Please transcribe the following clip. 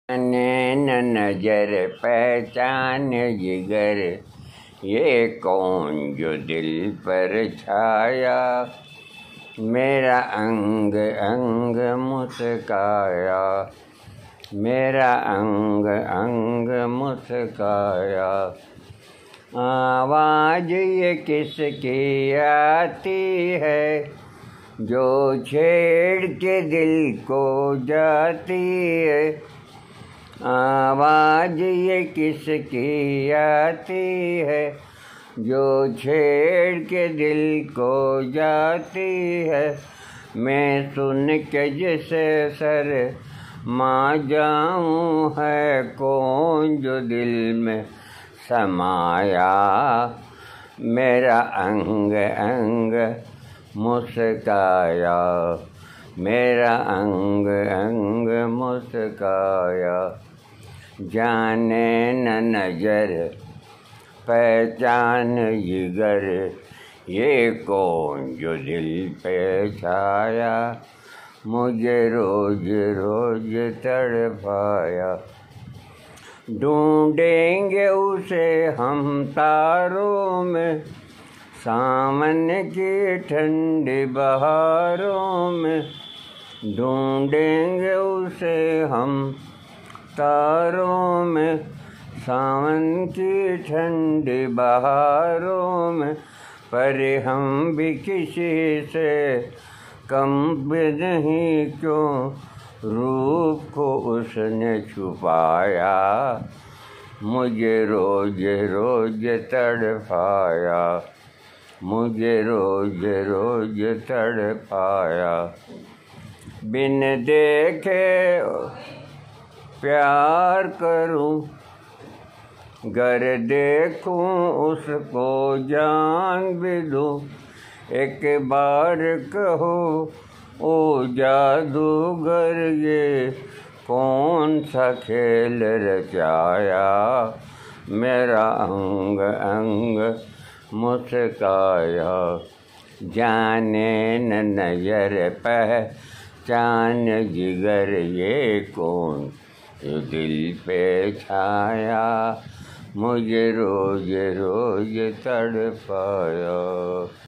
न नजर पहचान जिगर, ये कौन जो दिल पर छाया। मेरा अंग अंग मुस्काया, मेरा अंग अंग मुस्काया। आवाज ये किसकी आती है, जो छेड़ के दिल को जाती है। आवाज ये किसकी आती है, जो छेड़ के दिल को जाती है। मैं सुन के जिसे सर मा जाऊं, है कौन जो दिल में समाया। मेरा अंग अंग मुस्काया, मेरा अंग अंग मुस्काया। जाने न नजर पहचान जिगर, ये कौन जो दिल पे छाया। मुझे रोज रोज तड़पाया। ढूंढेंगे उसे हम तारों में, सावन की ठंडी बहारों में। ढूंढेंगे उसे हम तारों में, सावन की ठंडी बहारों में। पर हम भी किसी से कम भी नहीं, क्यों रूप को उसने छुपाया। मुझे रोज रोज तड़पाया, मुझे रोज रोज तड़पाया। बिन देखे प्यार करूं, गर देखूं उसको जान भी दूं। एक बार कहो ओ जादूगर, ये कौन सा खेल रचाया। मेरा अंग अंग मुस्काया। जाने न नजर पहचान जिगर, ये कौन जो दिल पे छाया। मुझे रोज रोज तड़पाया।